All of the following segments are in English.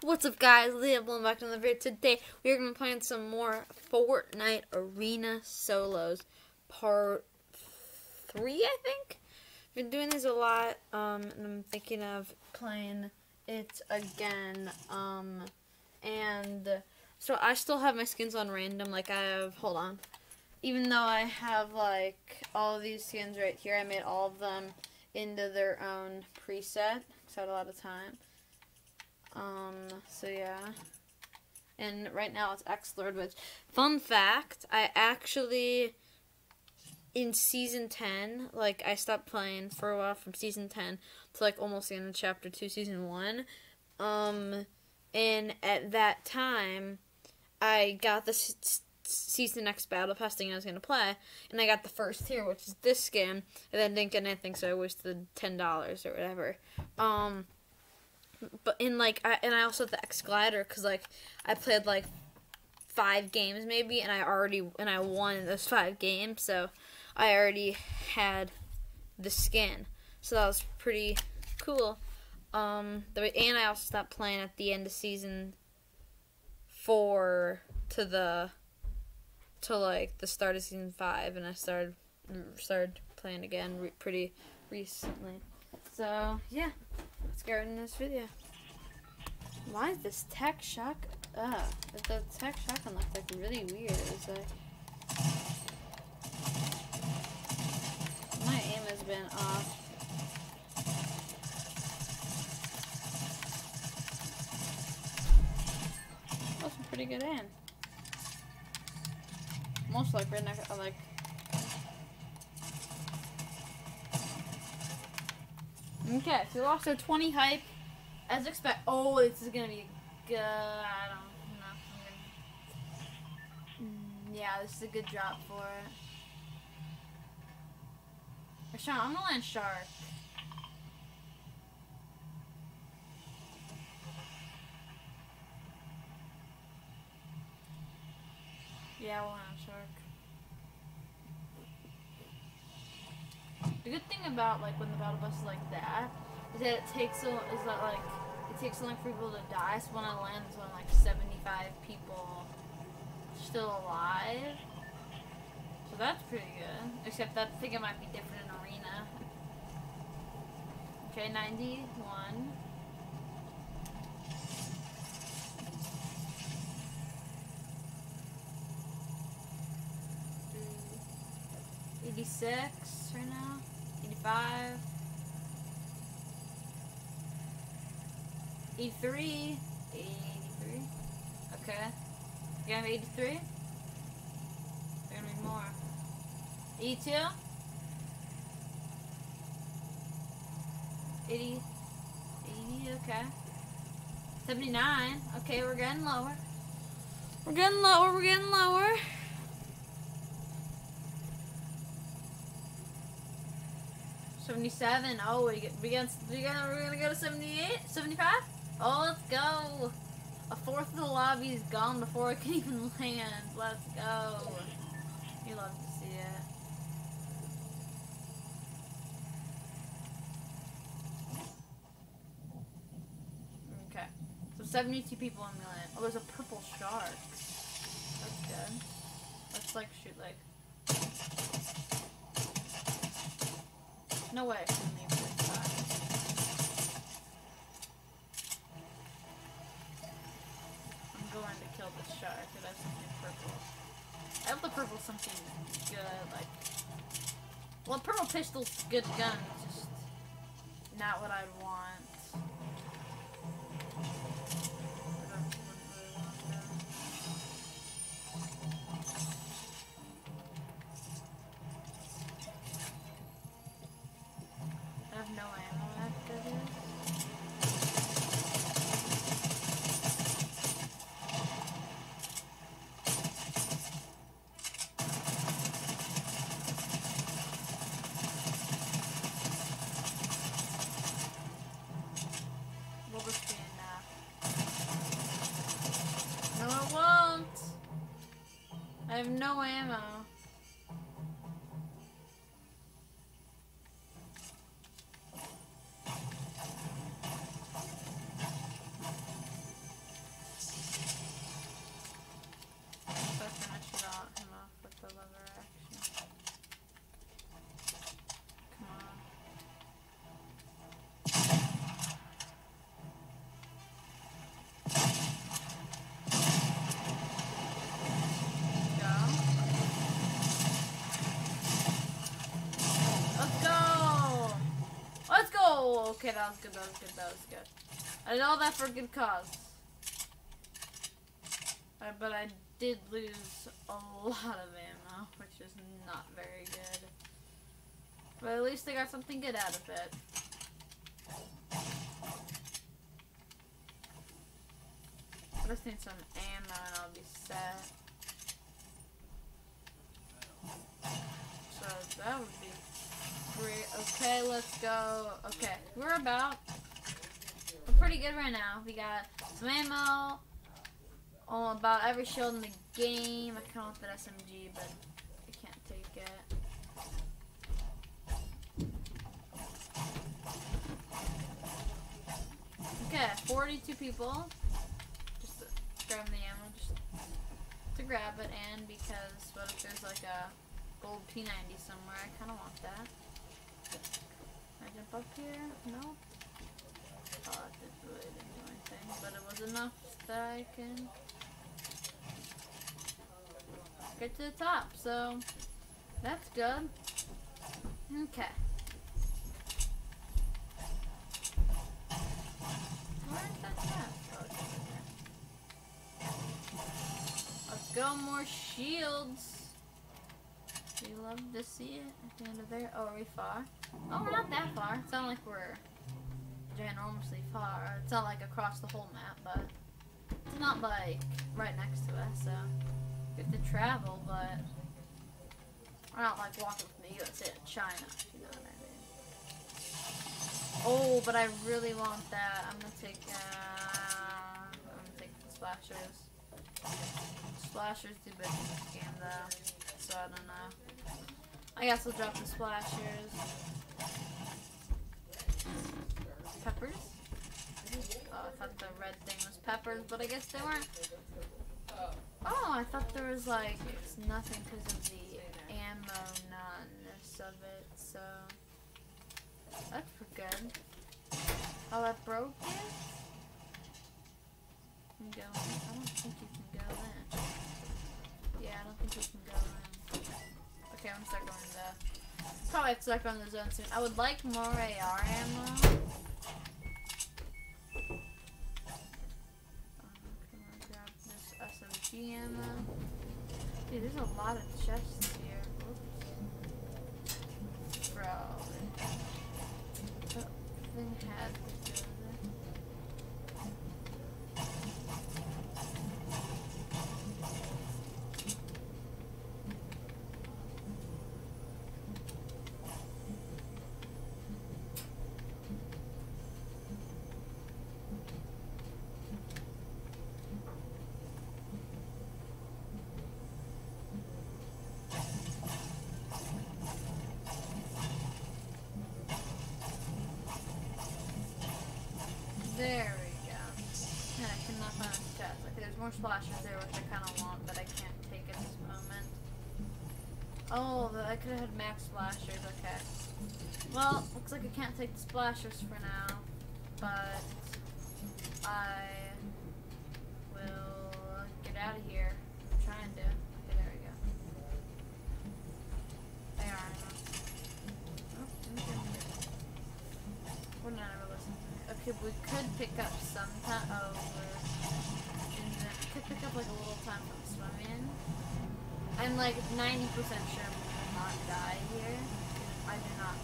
What's up, guys? Leah, welcome back to another video. Today we are going to be playing some more Fortnite Arena Solos, part 3, I think. I've been doing these a lot, and I'm thinking of playing it again. And so I still have my skins on random. Like I have, hold on. Even though I have like all of these skins right here, I made all of them into their own preset. So I had a lot of time. So yeah, and right now it's X-Lord, which, fun fact, I actually, in Season 10, like, I stopped playing for a while from Season 10 to, like, almost the end of Chapter 2, Season 1, and at that time, I got the Season X Battle Pass thing I was going to play, and I got the first tier, which is this skin, and then didn't get anything, so I wasted $10 or whatever. But in like, I also had the X Glider because like I played like 5 games maybe, and I won those 5 games, so I already had the skin, so that was pretty cool. And I also stopped playing at the end of Season 4 to like the start of Season 5, and I started playing again pretty recently. So yeah. Let's get right in this video. Why is this tech shock? The tech shotgun looks like really weird. It's like my aim has been off. That's a pretty good aim. Most like right next, like. Okay, so we lost our 20 hype, as expected. Oh, this is gonna be good. I don't know. Yeah, this is a good drop for it. Sean, I'm gonna land Shark. Yeah, we'll land Shark. The good thing about like when the battle bus is like that is that it takes so long for people to die. So when I land, it's when like 75 people still alive. So that's pretty good. Except that I think it might be different in Arena. Okay, 91. $86 right now. 85. 83. 83. Okay. You have 83? There's gonna be more. 82? 80. 80, okay. 79. Okay, we're getting lower. We're getting lower, we're getting lower. 77. Oh, we're gonna go to 78, 75. Oh, let's go. A fourth of the lobby is gone before I can even land. Let's go. You love to see it. Okay, so 72 people in the land. Oh, there's a purple shark. That's good. Let's like shoot like. No way I can leave this side. I'm going to kill this shark because I have something purple. I hope the purple something good, like. Well, purple pistol's a good gun, it's just not what I'd want. I have no ammo after this. Will this be enough? No, it won't! I have no ammo. that was good, that was good, that was good. I did all that for a good cause. But I did lose a lot of ammo, which is not very good. But at least I got something good out of it. I just need some ammo and I'll be set. So that would be great. Okay, let's go. Okay, we're pretty good right now. We got some ammo on about every shield in the game. I kind of want that SMG, but I can't take it. Okay, 42 people. Just to grab the ammo, just to grab it, and because what if there's like a gold P90 somewhere? I kind of want that. Can I jump up here? No. Oh, it really didn't do anything, but it was enough that I can get to the top, so that's good. Okay. Where's that at? Oh, it's over there. Let's go, more shields. We love to see it at the end of there. Oh, are we far? Oh, we're not that far. It's not like we're ginormously far. It's not like across the whole map, but it's not like right next to us, so we have to travel, but we're not like walking from the USA to China, if you know what I mean. Oh, but I really want that. I'm gonna take the splashers. Splashers do big in this game though, so I don't know. I guess we'll drop the splashers. Peppers? Oh, I thought the red thing was peppers, but I guess they weren't. Oh, I thought there was like nothing because of the ammo noneness of it, so that's pretty good. Oh, that broke it? You can go in. I don't think you can go in. Yeah, I don't think you can go in. Okay, I'm gonna start going to probably have to start going to the zone soon. I would like more AR ammo. SMG ammo. Dude, there's a lot of chests here. Oops. Bro. That thing had to go there. There we go. And I cannot find this chest. Okay, there's more splashers there, which I kind of want, but I can't take at this moment. Oh, I could have had max splashers. Okay. Well, looks like I can't take the splashers for now, but I will get out of here. I'm trying to. Okay, there we go. They are. Oh, we're not ever listening to me. Okay, we could pick up some time. Oh, we could pick up like a little time from swimming. I'm like 90% sure we will not die here. I do not.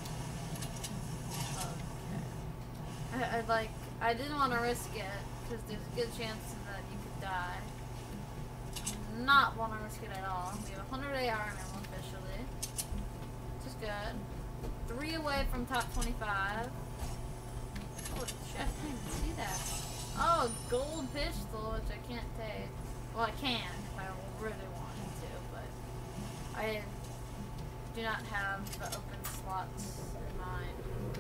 Okay. I didn't want to risk it because there's a good chance that you could die. Not want to risk it at all. We have 100 AR ammo officially, which is good. 3 away from top 25. Oh, shit, I didn't even see that. Oh, gold pistol, which I can't take. Well, I can if I really wanted to, but I do not have the open slots in mind.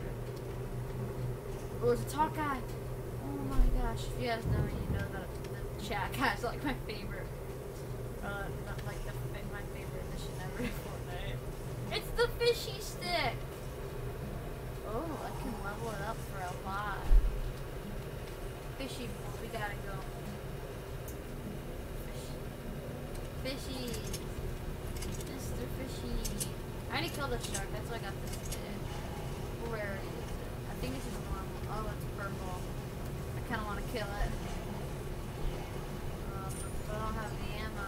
Oh, there's a talk guy. Oh my gosh, if you guys know me, you know that the chat guy's like my favorite. Not like my favorite addition ever in Fortnite. It's the fishy stick! Oh, I can level it up for a lot. Fishy, we gotta go. Fishy. Mr. Fishy. I already killed a shark, that's why I got this stick. Where is it? I think it's just normal. Oh, it's purple. I kind of want to kill it. But I don't have the ammo.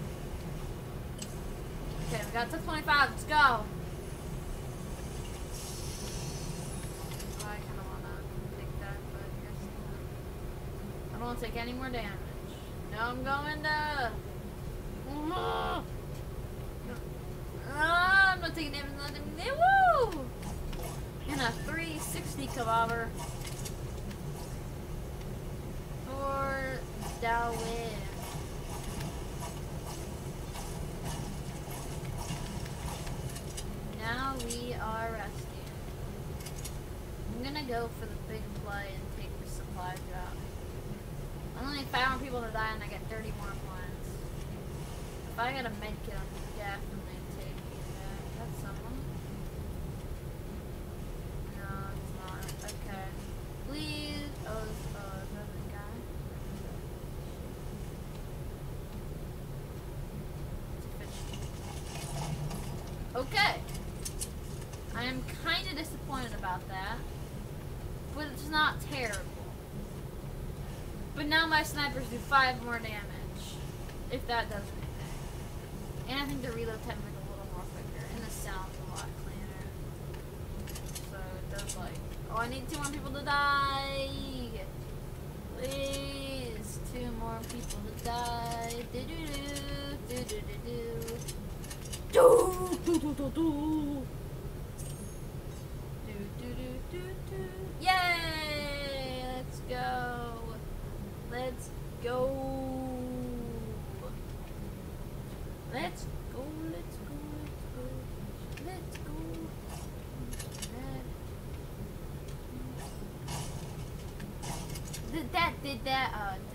Okay, we got to 25. Let's go. I kind of want to take that, but I guess not. I don't want to take any more damage. No, I'm going to... I'm not taking damage. Woo! And a 360 caliber for the win. Now we are resting. I'm gonna go for the big play and take the supply drop. I only need 5 more people to die and I get 30 more points. If I get a med kit, I'm definitely taking that. That's someone. No, it's not. Okay. Please. Oh, is that the guy? Okay. I am kind of disappointed about that. But it's not terrible. But now my snipers do 5 more damage. If that does anything. And I think the reload time is like a little more quicker. And the sound's a lot cleaner. So it does like... Oh, I need 2 more people to die! Please! 2 more people to die. Do-do-do. Do-do-do-do. Do-do-do-do-do. Do-do-do-do-do. Yay! Let's go! Let's go! Let's go, let's go, let's go, let's go. Did that,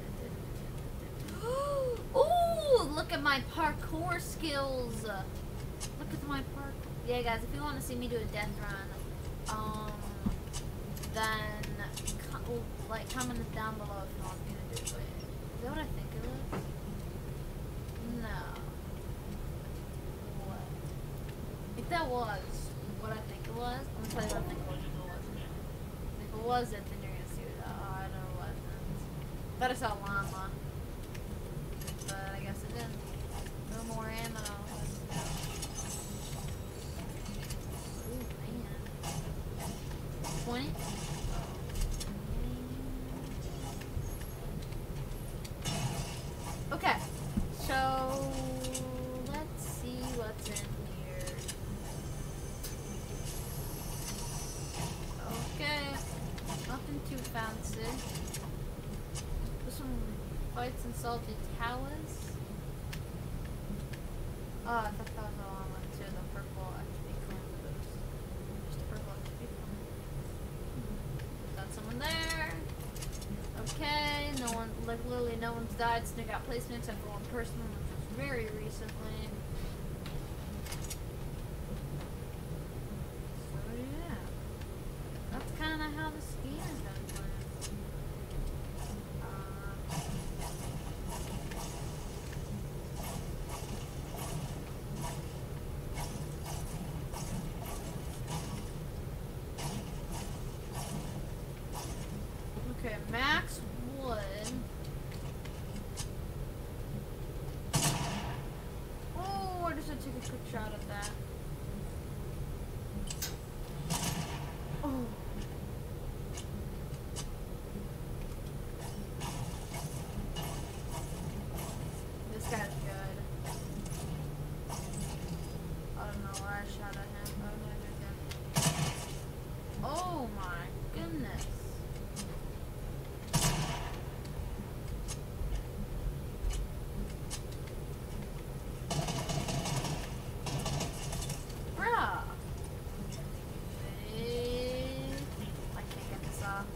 Ooh, look at my parkour skills. Look at my parkour. Yeah, guys, if you want to see me do a death run, then, comment down below if you want me to do it. Is that what I think it was? No. If that was what I think it was, I'm gonna tell you what I think it was if it wasn't. If it wasn't, then you're gonna see it. Oh, I know it wasn't. Thought I saw llama. But I guess it didn't. No more ammo. Ooh, man. 20? Okay. So, let's see what's in. Okay, nothing too fancy. There's some fights in Salty Towers. Oh, I thought that was the long one too. The purple XP coin boost. Just the purple XP coin. Got someone there. Okay, no one, like literally no one's died. Sneak out placement except for one person, which was very recently. That's kind of how the ski has been playing. Okay, max wood. Oh, I just had to take a quick shot at that. Oh. This guy's good. I don't know why I shot at him. Oh my goodness. Bruh. I can't get this off.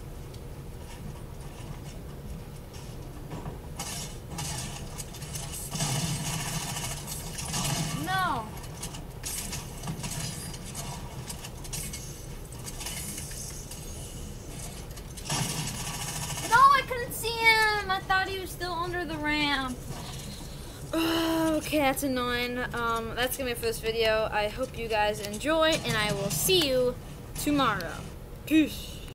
No. No, I couldn't see him. I thought he was still under the ramp. Okay, that's annoying. That's gonna be it for this video. I hope you guys enjoy, and I will see you tomorrow. Peace.